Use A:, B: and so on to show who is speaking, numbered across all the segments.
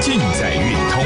A: 尽在运通。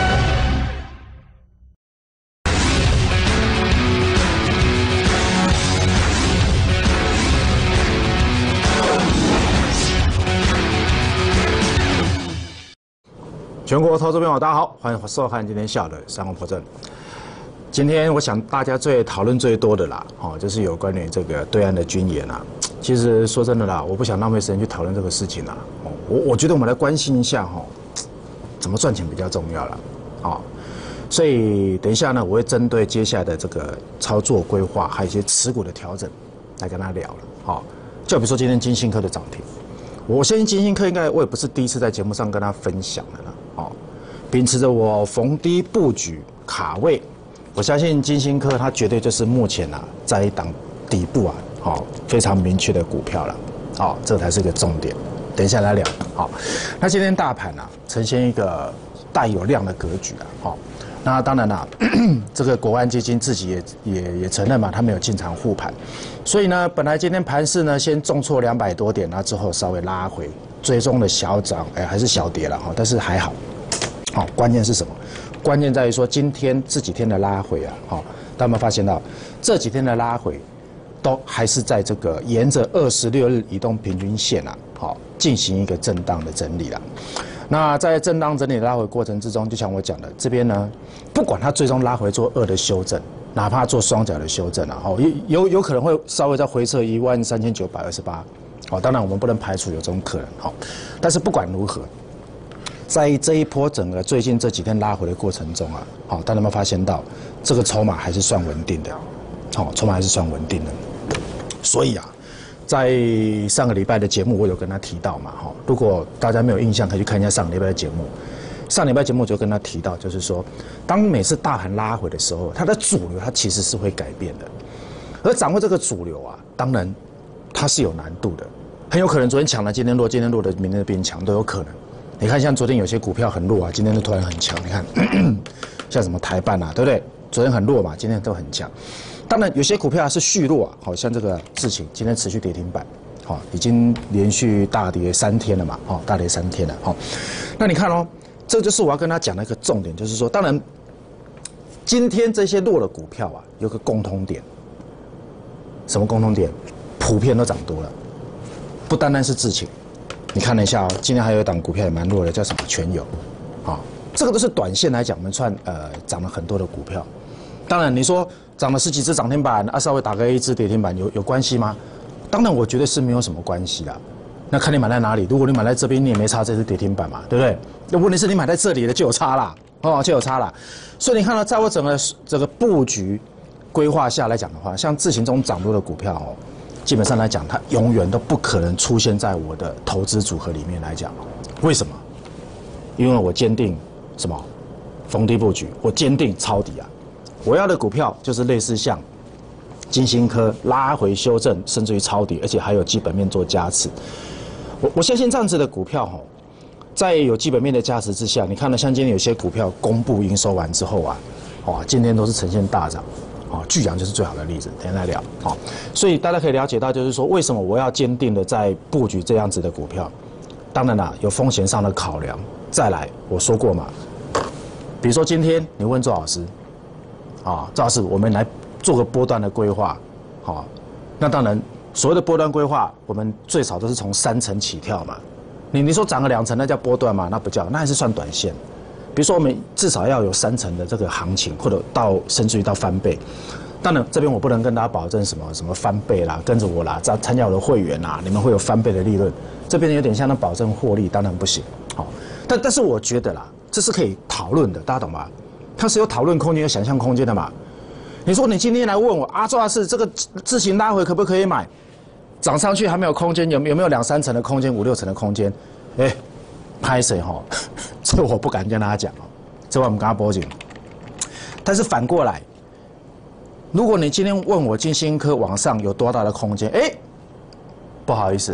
B: 全国投资朋友，大家好，欢迎收看今天下午的三公破阵。今天我想大家讨论最多的啦，就是有关于这个对岸的军演啊。其实说真的啦，我不想浪费时间去讨论这个事情啦。我觉得我们来关心一下怎么赚钱比较重要啦。所以等一下呢，我会针对接下来的这个操作规划，还有一些持股的调整，来跟他聊了。就比如说今天金星科的涨停，我相信金星科应该我也不是第一次在节目上跟他分享了啦。秉持着我逢低布局卡位，我相信金星科它绝对就是目前在一档底部非常明确的股票了。这才是个重点。等一下来聊。那今天大盘呈现一个带有量的格局那当然啦，这个国安基金自己也承认嘛，他没有进场护盘，所以呢，本来今天盘势呢先重挫200多点，之后稍微拉回，最终的小涨，还是小跌了但是还好。关键是什么？关键在于说今天这几天的拉回大家有没有发现到这几天的拉回都还是在这个沿着26日移动平均线进行一个震荡的整理了。那在震荡整理拉回过程之中，就像我讲的，这边呢，不管它最终拉回做2的修正，哪怕做双脚的修正有可能会稍微再回撤13928。当然我们不能排除有这种可能但是不管如何。在这一波整个最近这几天拉回的过程中大家有没有发现到这个筹码还是算稳定的？筹码还是算稳定的。所以在上个礼拜的节目我有跟他提到嘛如果大家没有印象，可以去看一下上个礼拜的节目。上礼拜节目就跟他提到，就是说，当每次大盘拉回的时候，它的主流它其实是会改变的，而掌握这个主流当然它是有难度的，很有可能昨天强了，今天弱，今天弱的明天变强都有可能。你看，像昨天有些股票很弱今天就突然很强。你看，像什么台半对不对？昨天很弱嘛，今天都很强。当然，有些股票是续弱好像这个事情，今天持续跌停板，已经连续大跌3天了嘛，大跌3天了，那你看这就是我要跟他讲的一个重点，就是说，当然，今天这些弱的股票有个共通点，什么共通点？普遍都涨多了，不单单是智勤。你看了一下今天还有一档股票也蛮弱的，叫什么全友，这个都是短线来讲，我们算涨了很多的股票。当然你说涨了10几只涨停板，稍微打个1只跌停板有关系吗？当然我觉得是没有什么关系啦。那看你买在哪里，如果你买在这边，你也没差这只跌停板嘛，对不对？那问题是你买在这里的就有差啦，就有差啦。所以你看到在我整个布局规划下来讲的话，像智勤这种涨多的股票基本上来讲，它永远都不可能出现在我的投资组合里面来讲。为什么？因为我坚定什么？逢低布局，我坚定抄底我要的股票就是类似像金星科拉回修正，甚至于抄底，而且还有基本面做加持。我相信这样子的股票在有基本面的加持之下，你看到像今天有些股票公布营收完之后今天都是呈现大涨。巨阳就是最好的例子，等一下来聊。所以大家可以了解到，就是说为什么我要坚定的在布局这样子的股票。当然有风险上的考量。再来，我说过嘛，比如说今天你问周老师，周老师，我们来做个波段的规划，那当然所谓的波段规划，我们最少都是从3成起跳嘛。你说涨个2成，那叫波段嘛？那不叫，那还是算短线。比如说，我们至少要有3成的这个行情，或者甚至于到翻倍。当然，这边我不能跟大家保证什么翻倍啦，跟着我啦，参加我的会员啦，你们会有翻倍的利润。这边有点像那保证获利，当然不行。但是我觉得啦，这是可以讨论的，大家懂吗？它是有讨论空间、有想象空间的嘛。你说你今天来问我周老师，这个自行拉回可不可以买？涨上去还没有空间，有没有2、3成的空间、5、6成的空间？拍谁这我不敢跟大家讲这我们跟他报警。但是反过来，如果你今天问我金星科往上有多大的空间，不好意思，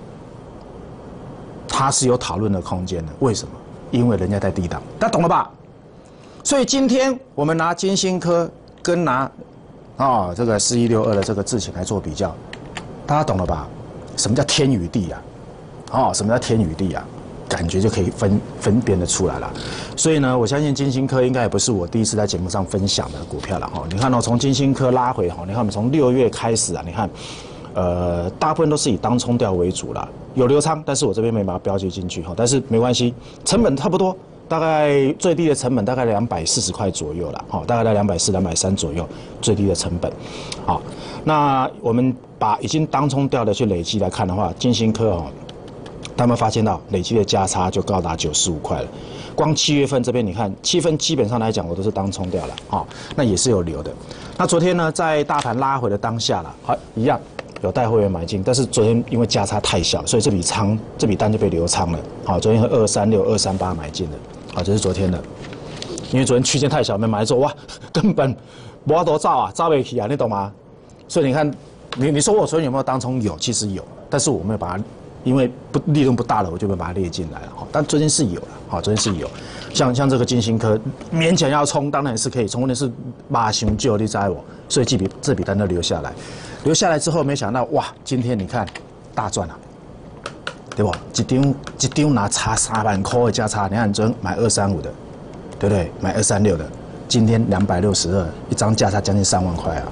B: 它是有讨论的空间的。为什么？因为人家在低档，大家懂了吧？所以今天我们拿金星科跟拿这个4162的这个智勤来做比较，大家懂了吧？什么叫天与地什么叫天与地感觉就可以分辨得出来了。所以呢，我相信金星科应该也不是我第一次在节目上分享的股票了哈。你看哦，从金星科拉回哈，你看我们从6月开始啊，你看，大部分都是以当冲调为主啦，有留仓，但是我这边没把它标记进去哈，但是没关系，成本差不多。大概最低的成本大概240块左右啦，好，大概在240、230左右最低的成本。好，那我们把已经当冲掉的去累积来看的话，金星科哦，他们发现到累积的价差就高达95块了。光7月份这边你看，7月份基本上来讲我都是当冲掉了，好，那也是有留的。那昨天呢，在大盘拉回的当下了，好，一样。有带会员买进，但是昨天因为价差太小，所以这笔单就被留仓了。好，昨天和236、238买进的，好，这是昨天的。因为昨天区间太小，没买之后，哇，根本没法多造啊，造不起啊，你懂吗？所以你看，你说我昨天有没有当冲？有，其实有，但是我没有把它，因为利润不大了，我就没有把它列进来了。但昨天是有了，好，昨天是有。像这个金星科勉强要冲，当然是可以冲，问题是马上就你知我，所以这笔单都留下来。留下来之后，没想到哇，今天你看大赚了，对不？一张拿差3万块的价差，你看昨天买235的，对不对？买236的，今天262，一张价差将近3万块啊！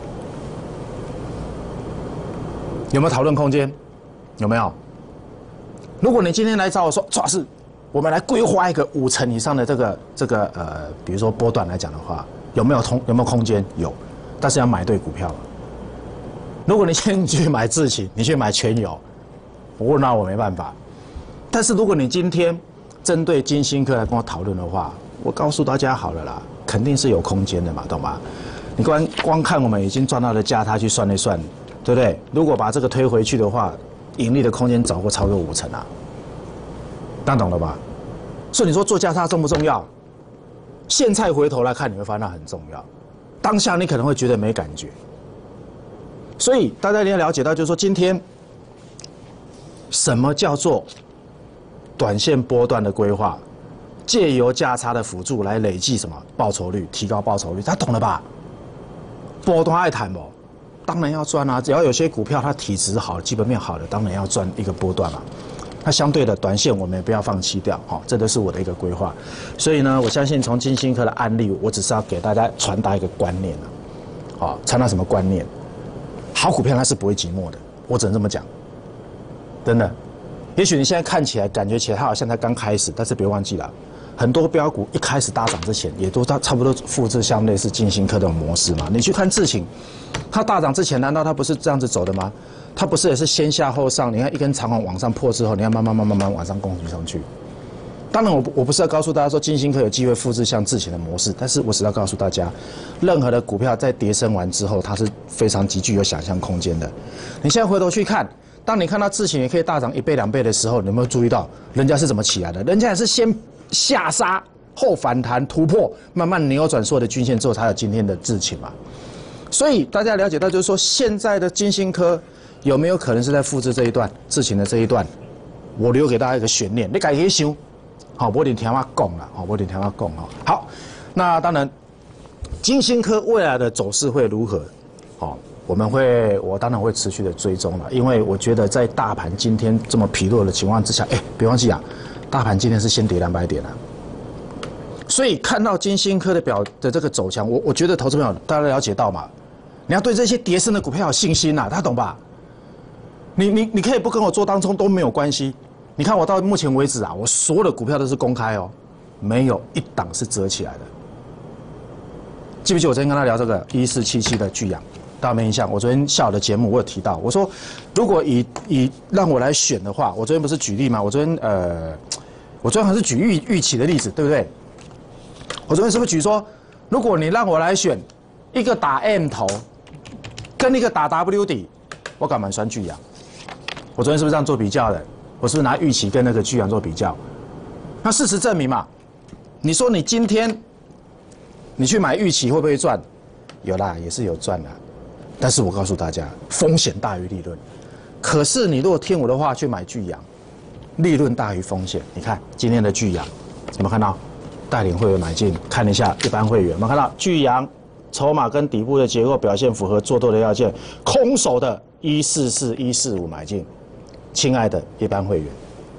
B: 有没有讨论空间？有没有？如果你今天来找我说，主要是我们来规划一个5成以上的这个比如说波段来讲的话，有没有空间？有，但是要买对股票。如果你先去买智勤，你去买全油，那我没办法。但是如果你今天针对金星科来跟我讨论的话，我告诉大家好了啦，肯定是有空间的嘛，懂吗？你光看我们已经赚到的价差去算一算，对不对？如果把这个推回去的话，盈利的空间超过5成啊，大家懂了吧？所以你说做价差重不重要？现在回头来看，你会发现它很重要。当下你可能会觉得没感觉。所以大家一定要了解到，就是说今天什么叫做短线波段的规划，借由价差的辅助来累计什么报酬率，提高报酬率，他懂了吧？波段爱谈不？当然要赚啊！只要有些股票它体质好、基本面好的，当然要赚一个波段嘛。那相对的短线我们也不要放弃掉，哈，这都是我的一个规划。所以呢，我相信从金星科的案例，我只是要给大家传达一个观念啊，好，传达什么观念？好股票它是不会寂寞的，我只能这么讲，真的。也许你现在看起来、感觉起来它好像才刚开始，但是别忘记了，很多标股一开始大涨之前，也都差不多复制像类似金星科这种模式嘛。你去看智勤，它大涨之前，难道它不是这样子走的吗？它不是也是先下后上？你看一根长红往上破之后，你看慢慢往上攻击上去。当然我不是要告诉大家说金星科有机会复制像智勤的模式，但是我只要告诉大家，任何的股票在跌升完之后，它是非常极具有想象空间的。你现在回头去看，当你看到智勤也可以大涨1倍2倍的时候，你有没有注意到人家是怎么起来的？人家也是先下杀后反弹突破，慢慢扭转所有的均线之后，才有今天的智勤嘛。所以大家了解到，就是说现在的金星科有没有可能是在复制这一段智勤的这一段？我留给大家一个悬念，你自己想。好，我一定听我讲了，好，我一定听我讲哈。好，那当然，金星科未来的走势会如何？好，我当然会持续的追踪了，因为我觉得在大盘今天这么疲弱的情况之下，别忘记啊，大盘今天是先跌200点啊，所以看到金星科的这个走强，我觉得投资朋友大家了解到嘛，你要对这些跌升的股票有信心呐，大家懂吧？你可以不跟我做当冲都没有关系。你看我到目前为止啊，我所有的股票都是公开哦，没有一档是折起来的。记不记得我昨天跟他聊这个1477的巨阳？大家没印象？我昨天下午的节目我有提到，我说如果以让我来选的话，我昨天不是举例吗？我昨天还是举预期的例子，对不对？我昨天是不是举说，如果你让我来选一个打 M 头，跟一个打 W 底，我敢蛮选巨阳。我昨天是不是这样做比较的？我是不是拿预期跟那个巨阳做比较？那事实证明嘛，你说你今天你去买预期会不会赚？有啦，也是有赚啦。但是我告诉大家，风险大于利润。可是你如果听我的话去买巨阳，利润大于风险。你看今天的巨阳，有没有看到？带领会员买进，看一下一般会员，有没有看到巨阳筹码跟底部的结构表现符合做多的要件，空手的144、145买进。亲爱的一般会员，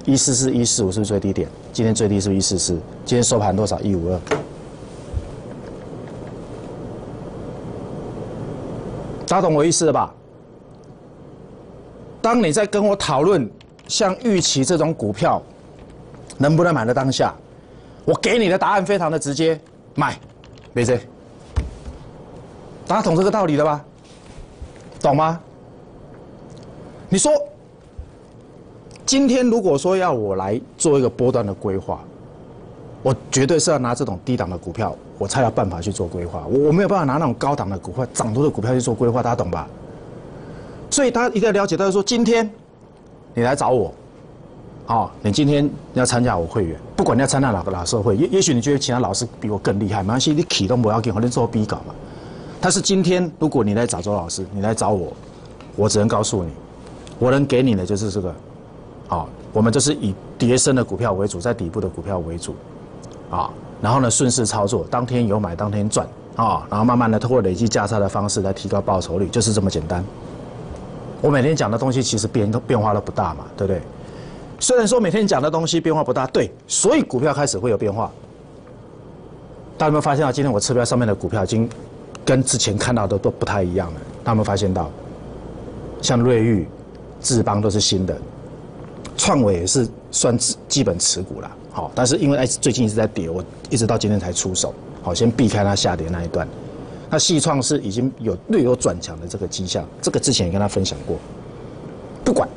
B: 144、145是不是最低点？今天最低是不是144？今天收盘多少？152。大家懂我意思了吧？当你在跟我讨论像预期这种股票能不能买的当下，我给你的答案非常的直接，买，没这。大家懂这个道理了吧？懂吗？你说，今天如果说要我来做一个波段的规划，我绝对是要拿这种低档的股票，我才有办法去做规划。我没有办法拿那种高档的股票、涨多的股票去做规划，大家懂吧？所以大家一定要了解到说，今天你来找我，你今天要参加我会员，不管你要参加哪个老师的会，也许你觉得其他老师比我更厉害，没关系，你启动不要给，反正做比稿嘛。但是今天如果你来找周老师，你来找我，我只能告诉你，我能给你的就是这个，我们就是以跌升的股票为主，在底部的股票为主，然后呢顺势操作，当天有买当天赚，然后慢慢的通过累积价差的方式来提高报酬率，就是这么简单。我每天讲的东西其实变化都不大嘛，对不对？虽然说每天讲的东西变化不大，对，所以股票开始会有变化。大家有没有发现到今天我车标上面的股票已经跟之前看到的都不太一样了？大家有没有发现到？像瑞昱、智邦都是新的，创伟也是算基本持股啦，但是因为最近一直在跌，我一直到今天才出手，先避开它下跌那一段。那细创是已经略有转强的这个迹象，这个之前也跟他分享过。不管，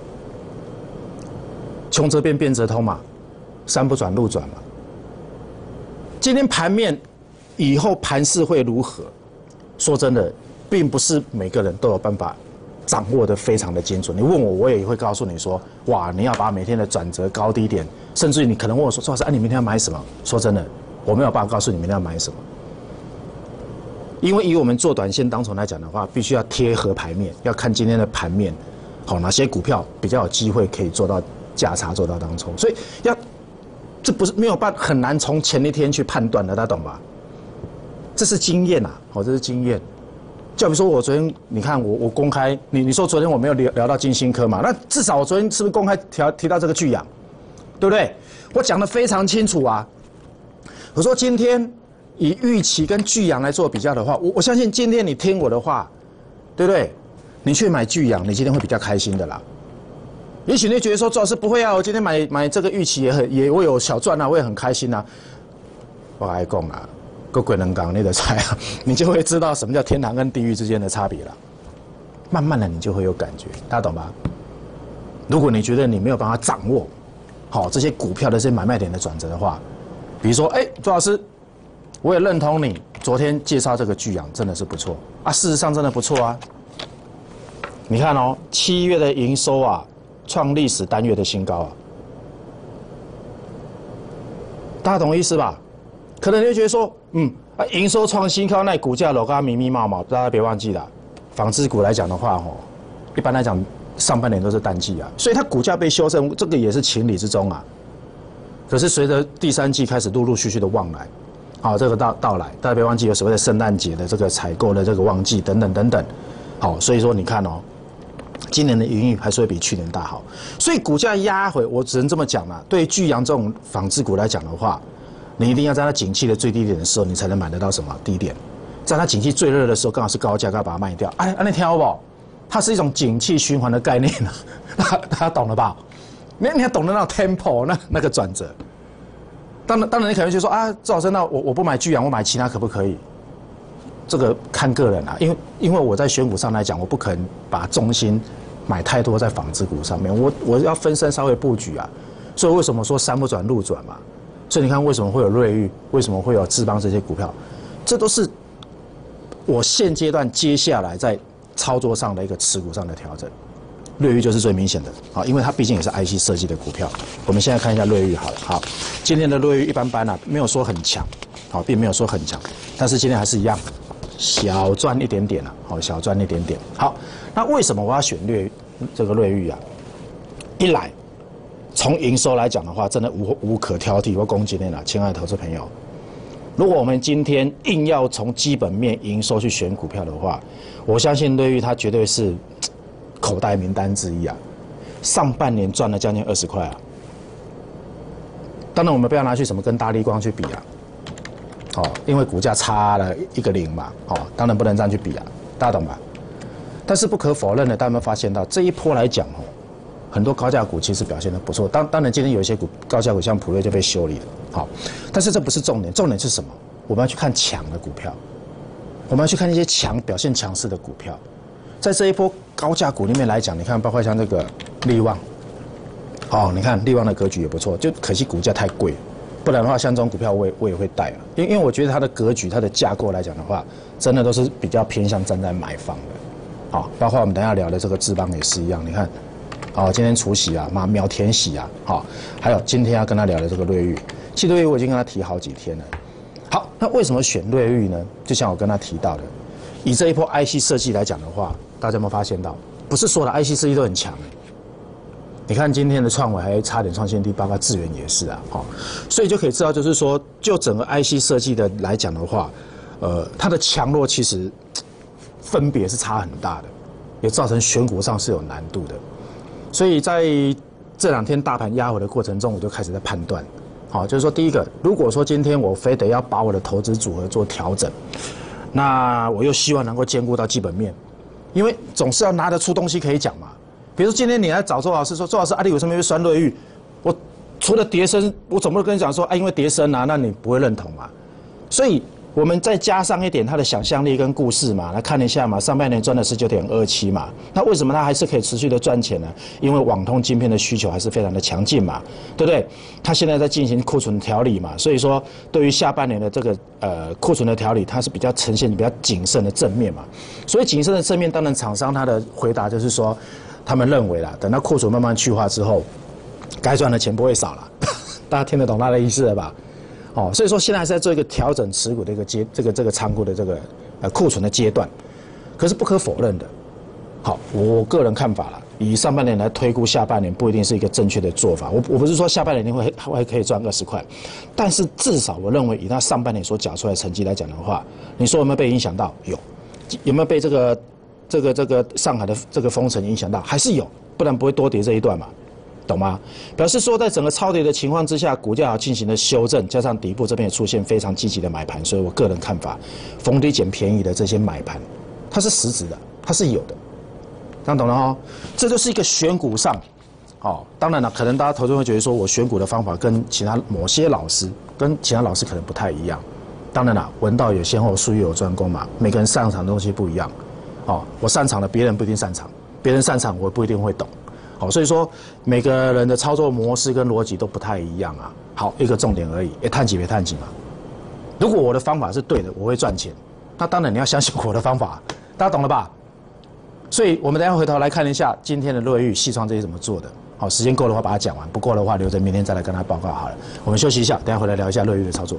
B: 穷则变，变则通嘛，山不转路转嘛。今天盘面以后盘势会如何？说真的，并不是每个人都有办法掌握的非常的精准。你问我，我也会告诉你说，哇，你要把每天的转折高低点，甚至于你可能问我说，周老师，你明天要买什么？说真的，我没有办法告诉你明天要买什么。因为以我们做短线当冲来讲的话，必须要贴合盘面，要看今天的盘面，哪些股票比较有机会可以做到价差，做到当冲，所以这不是没有办法，很难从前一天去判断的，大家懂吧？这是经验啊，这是经验。就比如说我昨天，你看我公开，你说昨天我没有聊到金星科嘛？那至少我昨天是不是公开提到这个巨阳，对不对？我讲得非常清楚啊。我说今天以预期跟巨阳来做比较的话，我相信今天你听我的话，对不对？你去买巨阳，你今天会比较开心的啦。也许你觉得说，周老师不会啊，我今天买这个预期也我有小赚啊，我也很开心啊。我还讲啊，个鬼能讲你的菜啊，你就会知道什么叫天堂跟地狱之间的差别了。慢慢的你就会有感觉，大家懂吧？如果你觉得你没有办法掌握这些股票的这些买卖点的转折的话，比如说，周老师，我也认同你昨天介绍这个巨阳真的是不错啊，事实上真的不错啊。你看7月的营收啊，创历史单月的新高啊，大家懂我意思吧？可能你会觉得说，营收创新高，那股价楼高密密麻麻，大家别忘记了，纺织股来讲的话，一般来讲上半年都是淡季啊，所以它股价被修正，这个也是情理之中啊。可是随着第3季开始陆陆续续的旺来，这个到来，大家别忘记有所谓的圣诞节的这个采购的这个旺季等等等等，所以说你看今年的营运还是会比去年大好，所以股价压回，我只能这么讲啦。对于巨阳这种纺织股来讲的话，你一定要在它景气的最低点的时候，你才能买得到什么低点，在它景气最热的时候，刚好是高价，该把它卖掉。你听好不好？它是一种景气循环的概念啊，大家懂了吧？你还懂得那种 tempo 那个转折。当然你可能就说周老师，那我不买巨阳，我买其他可不可以？这个看个人啊，因为我在选股上来讲，我不可能把重心买太多在纺织股上面，我要分散稍微布局啊。所以为什么说山不转路转嘛？所以你看为什么会有瑞昱，为什么会有智邦这些股票，这都是我现阶段接下来在操作上的一个持股上的调整。瑞昱就是最明显的，因为它毕竟也是 IC 设计的股票。我们现在看一下瑞昱好了，好，今天的瑞昱一般般啊，没有说很强，并没有说很强，但是今天还是一样。小赚一点点小赚一点点。好，那为什么我要选这个瑞昱啊？一来，从营收来讲的话，真的无可挑剔。我恭喜你了，亲爱的投资朋友。如果我们今天硬要从基本面营收去选股票的话，我相信瑞昱它绝对是口袋名单之一啊。上半年赚了将近20块啊， 当然我们不要拿去什么跟大立光去比啊，因为股价差了1个0嘛，当然不能这样去比啊，大家懂吧？但是不可否认的，大家有没有发现到这一波来讲很多高价股其实表现得不错。当然今天有一些高价股像普瑞就被修理了，但是这不是重点，重点是什么？我们要去看强的股票，我们要去看一些表现强势的股票。在这一波高价股里面来讲，你看包括像这个力旺，你看力旺的格局也不错，就可惜股价太贵，不然的话像这种股票我也会带啊，因为我觉得它的格局、它的架构来讲的话，真的都是比较偏向站在买方的，包括我们等一下聊的这个智邦也是一样，你看，今天除息啊，秒填息啊，还有今天要跟他聊的这个瑞昱，其实瑞昱我已经跟他提好几天了。好，那为什么选瑞昱呢？就像我跟他提到的，以这一波 IC 设计来讲的话，大家有没有发现到，不是所有的 IC 设计都很强你看今天的创惟还差点创新低，包括智原也是啊，所以就可以知道，就是说，就整个 IC 设计的来讲的话，它的强弱其实分别是差很大的，也造成选股上是有难度的。所以在这2天大盘压回的过程中，我就开始在判断，就是说第一个，如果说今天我非得要把我的投资组合做调整，那我又希望能够兼顾到基本面，因为总是要拿得出东西可以讲嘛。比如说今天你来找周老师说，周老师，你为什么会酸瑞昱？我除了跌升，我总不能跟你讲说，因为跌升啊，那你不会认同嘛。所以我们再加上一点他的想象力跟故事嘛，来看一下嘛，上半年赚了19.27嘛，那为什么它还是可以持续的赚钱呢？因为网通晶片的需求还是非常的强劲嘛，对不对？它现在在进行库存调理嘛，所以说对于下半年的这个库存的调理，它是比较呈现比较谨慎的正面嘛。所以谨慎的正面，当然厂商他的回答就是说，他们认为啦，等到库存慢慢去化之后，该赚的钱不会少了，大家听得懂他的意思了吧？所以说现在还是在做一个调整持股的一个这个仓库的这个库存的阶段，可是不可否认的，我个人看法啦，以上半年来推估下半年不一定是一个正确的做法。我不是说下半年会可以赚20块，但是至少我认为以他上半年所缴出来的成绩来讲的话，你说有没有被影响到？有没有被这个上海的这个封城影响到？还是有，不然不会多跌这一段嘛。懂吗？表示说，在整个超跌的情况之下，股价进行了修正，加上底部这边也出现非常积极的买盘，所以我个人看法，逢低捡便宜的这些买盘，它是实质的，它是有的，这样懂了这就是一个选股上，当然了，可能大家投资会觉得说我选股的方法跟其他某些老师可能不太一样。当然了，文道有先后，术业有专攻嘛，每个人擅长的东西不一样，我擅长的别人不一定擅长，别人擅长我不一定会懂。所以说每个人的操作模式跟逻辑都不太一样啊。好，一个重点而已，探几别探几嘛。如果我的方法是对的，我会赚钱，那当然你要相信我的方法，大家懂了吧？所以我们等一下回头来看一下今天的瑞昱、矽创这些怎么做的。好，时间够的话把它讲完，不够的话留着明天再来跟他报告好了。我们休息一下，等一下回来聊一下瑞昱的操作。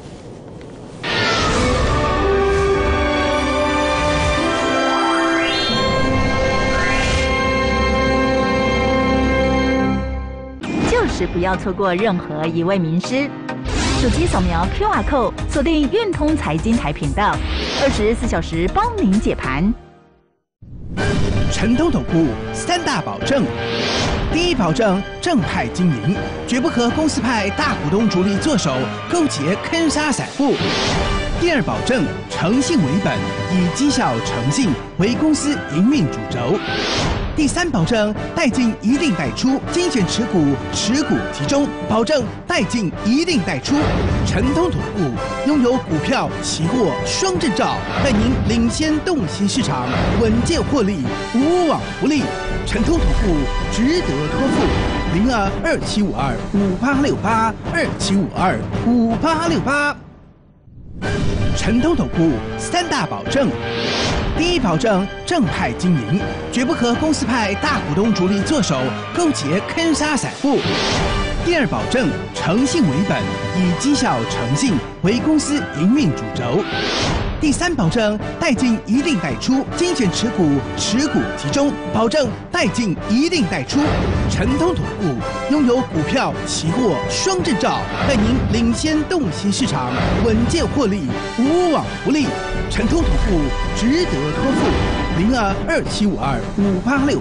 A: 是不要错过任何一位名师。手机扫描 QR Code， 锁定运通财经台频道，24小时帮您解盘。
C: 陈东总部3大保证：第一，保证正派经营，绝不和公司派大股东主力做手，勾结坑杀散户；第二，保证诚信为本，以绩效诚信为公司营运主轴；第三，保证带进一定带出，精选持股，持股集中，保证带进一定带出。陈通总部拥有股票、期货双证照，带您领先洞悉市场，稳健获利，无往不利。陈通总部值得托付，02-2752-5868，2752-5868。陈通总部3大保证：第一，保证正派经营，绝不和公司派大股东主力做手，勾结坑杀散户；第二，保证诚信为本，以绩效诚信为公司营运主轴；第三，保证带进一定带出，精选持股，持股集中，保证带进一定带出。陈通总部拥有股票、期货双证照，带您领先洞悉市场，稳健获利，无往不利。陈通总部值得托付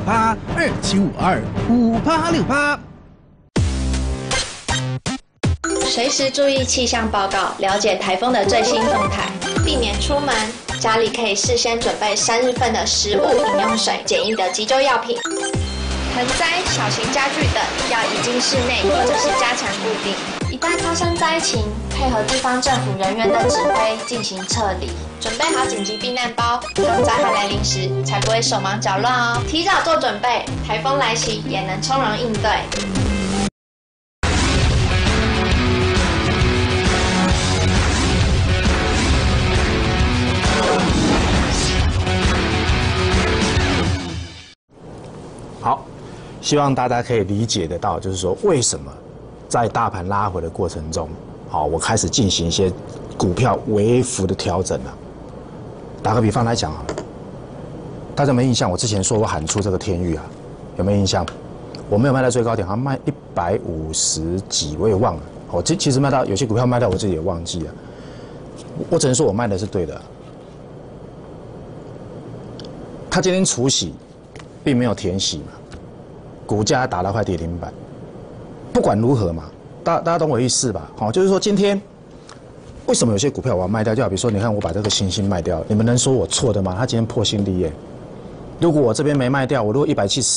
C: ，02-2752-5868，2752-5868。
D: 随时注意气象报告，了解台风的最新动态，避免出门。家里可以事先准备3日份的食物、饮用水、简易的急救药品。盆栽、小型家具等要移进室内或者是加强固定。一旦发生灾情，配合地方政府人员的指挥进行撤离，准备好紧急避难包，当灾害来临时才不会手忙脚乱哦。提早做准备，台风来袭也能从容应对。
B: 好，希望大家可以理解得到，就是说为什么在大盘拉回的过程中，好，我开始进行一些股票微幅的调整了。打个比方来讲啊，大家有没有印象？我之前说我喊出这个天域啊，有没有印象？我没有卖到最高点，好像卖150几，我也忘了。我其实卖到有些股票卖到我自己也忘记了。我只能说我卖的是对的。他今天除息，并没有填息嘛，股价打到快跌停板。不管如何嘛，大家懂我意思吧？好，就是说今天为什么有些股票我要卖掉？就好比说，你看我把这个星星卖掉，你们能说我错的吗？它今天破新低耶。如果我这边没卖掉，我如果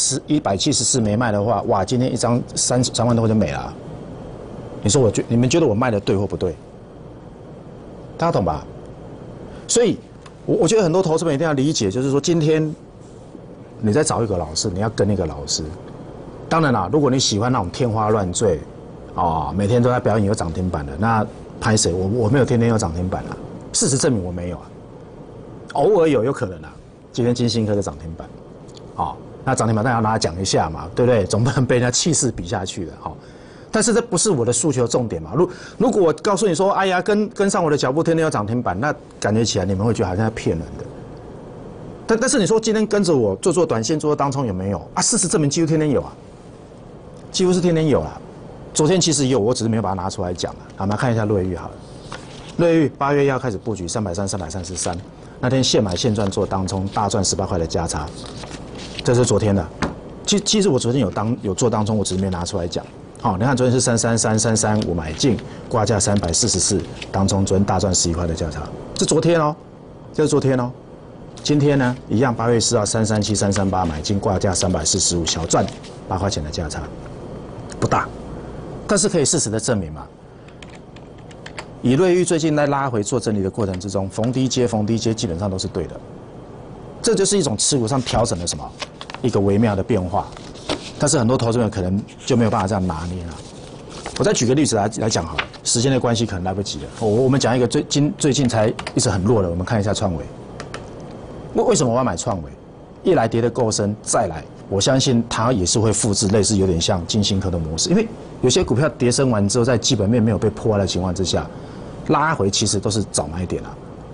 B: 174没卖的话，哇，今天一张3万多块就没了。你说你们觉得我卖的对或不对？大家懂吧？所以，我觉得很多投资人一定要理解，就是说今天你在找一个老师，你要跟一个老师。当然啦，如果你喜欢那种天花乱坠，每天都在表演有涨停板的，那拍谁？我没有天天有涨停板啊。事实证明我没有啊，偶尔有可能啊。今天金星科的涨停板，那涨停板当然要拿来讲一下嘛，对不对？总不能被人家气势比下去的，但是这不是我的诉求重点嘛。如果我告诉你说，哎呀，跟上我的脚步，天天有涨停板，那感觉起来你们会觉得好像在骗人的。但是你说今天跟着我做短线做当冲有没有啊？事实证明几乎天天有啊，几乎是天天有啦。昨天其实也有，我只是没有把它拿出来讲了。好，我们来看一下瑞昱好了。瑞昱8月要开始布局330、333，那天现买现赚做当冲，大赚18块的价差，这是昨天的。其实我昨天有做当冲，我只是没拿出来讲。好，你看昨天是333、335买进，挂价344，当冲昨天大赚11块的价差，这昨天哦，这是昨天哦。今天呢，一样8月4号337、338买进，挂价345，小赚8块钱的价差，不大，但是可以事实的证明嘛。以瑞昱最近在拉回做整理的过程之中，逢低接基本上都是对的，这就是一种持股上调整的什么一个微妙的变化，但是很多投资人可能就没有办法这样拿捏了。我再举个例子来讲好了，时间的关系可能来不及了。我们讲一个最近才一直很弱的，我们看一下创惟。为什么我要买创惟？一来跌得够深，再来我相信它也是会复制类似有点像金星科的模式，因为有些股票跌升完之后，在基本面没有被破坏的情况之下，拉回其实都是早买点啊。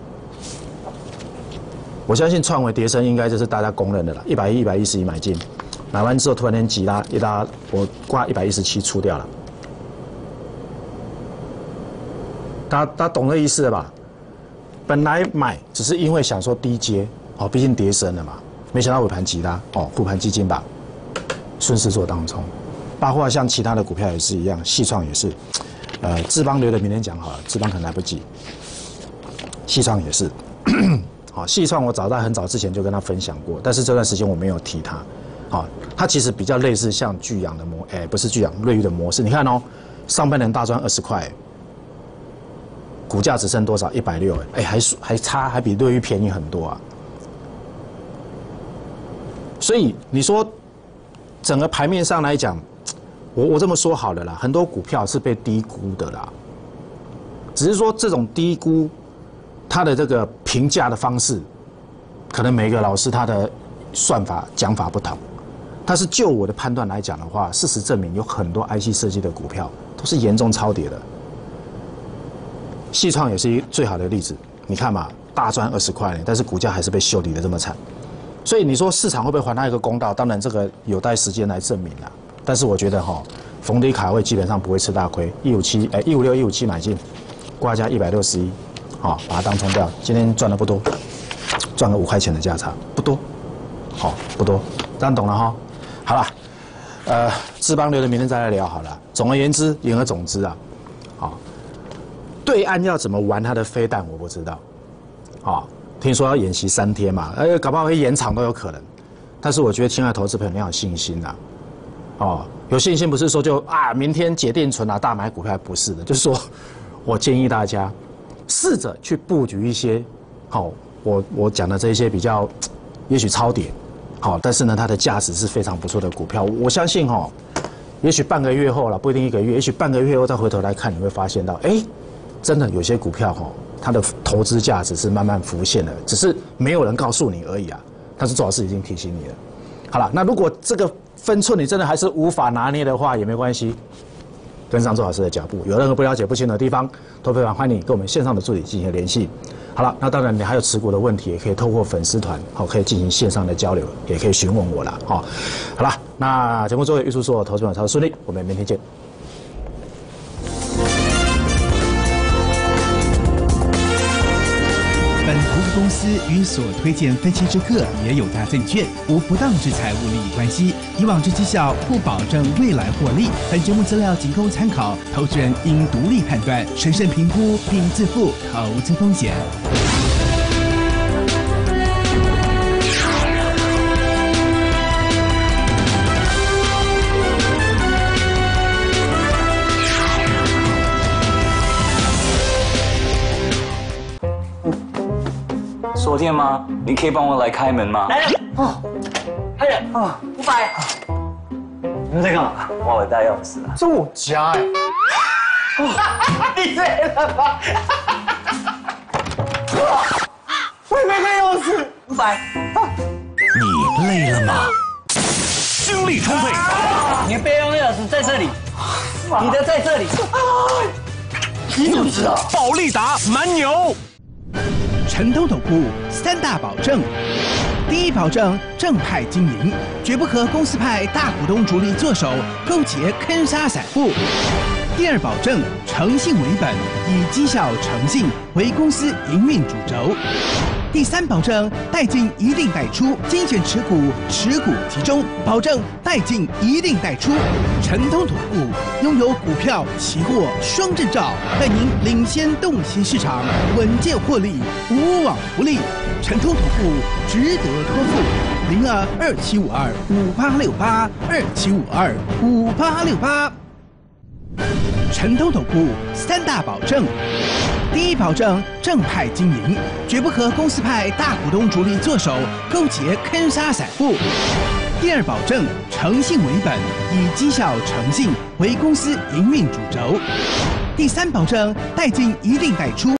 B: 我相信创惟跌升应该就是大家公认的了，110、111买进，买完之后突然间急拉一拉，我挂117出掉了。大家懂这意思了吧？本来买只是因为想说低接，毕竟跌升了嘛，没想到尾盘急拉，护盘基金吧，顺势做当冲。包括像其他的股票也是一样，细创也是，智邦留着明天讲好了，智邦可能来不及，细创也是。好，细创我早在很早之前就跟他分享过，但是这段时间我没有提它。好，它其实比较类似像巨阳的不是巨阳，瑞昱的模式。你看哦，上半年大赚20块，股价只剩多少？160，还比瑞昱便宜很多啊。所以你说整个盘面上来讲，我这么说好了啦，很多股票是被低估的啦，只是说这种低估，它的这个评价的方式，可能每个老师他的算法讲法不同，但是就我的判断来讲的话，事实证明有很多 IC 设计的股票都是严重超跌的，细创也是最好的例子，你看嘛，大赚20块呢，但是股价还是被修理的这么惨。所以你说市场会不会还他一个公道？当然这个有待时间来证明啦。但是我觉得逢低卡位基本上不会吃大亏。156、157买进，挂价161，把它当冲掉。今天赚的不多，赚个5块钱的价差，不多，不多，这样懂了哈。好了，智邦留着明天再来聊好了。总而言之，言而总之啊， 好，对岸要怎么玩他的飞弹，我不知道。好，听说要演习3天嘛，搞不好会延长都有可能。但是我觉得，亲爱的投资朋友，你要有信心呐。哦，有信心不是说就明天解定存大买股票，不是的，就是说我建议大家试着去布局一些，我讲的这一些比较，也许超跌，但是呢，它的价值是非常不错的股票。我相信也许半个月后了，不一定1个月，也许半个月后再回头来看，你会发现到，真的有些股票它的投资价值是慢慢浮现的，只是没有人告诉你而已啊。但是周老师已经提醒你了。好了，那如果这个分寸你真的还是无法拿捏的话，也没关系，跟上周老师的脚步。有任何不了解不清的地方，投资者欢迎你跟我们线上的助理进行联系。好了，那当然你还有持股的问题，也可以透过粉丝团可以进行线上的交流，也可以询问我啦。好了，那节目最后预祝所有投资者操作顺利，我们明天见。
C: 本投资公司与所推荐分期之客也有大证券无不当之财务利益关系，以往之绩效不保证未来获利。本节目资料仅供参考，投资人应独立判断、审慎评估并自负投资风险。
E: 锁店吗？你可以帮我来开门吗？
F: 来了哦，开了哦，500。你们在干嘛？
E: 忘了带钥匙了。
F: 这我家哎。你累了吧？我也没带钥匙。500。
G: 你累了吗？精力充沛。
F: 你的备用钥匙在这里，你的在这里。你怎么知道？
G: 保利达蛮牛。
C: 陈东投顾3大保证：第一保证正派经营，绝不和公司派大股东主力做手，勾结坑杀散户；第二保证诚信为本，以绩效诚信为公司营运主轴；第三保证带进一定带出，精选持股，持股集中，保证带进一定带出。陈东投顾拥有股票、期货双证照，带您领先洞悉市场，稳健获利，无往不利。陈通投顾值得托付，02-2752-5868，2752-5868。陈通投顾3大保证：第一保证正派经营，绝不和公司派大股东主力做手，勾结坑杀散户；第二保证诚信为本，以绩效诚信为公司营运主轴；第三保证带进一定带出。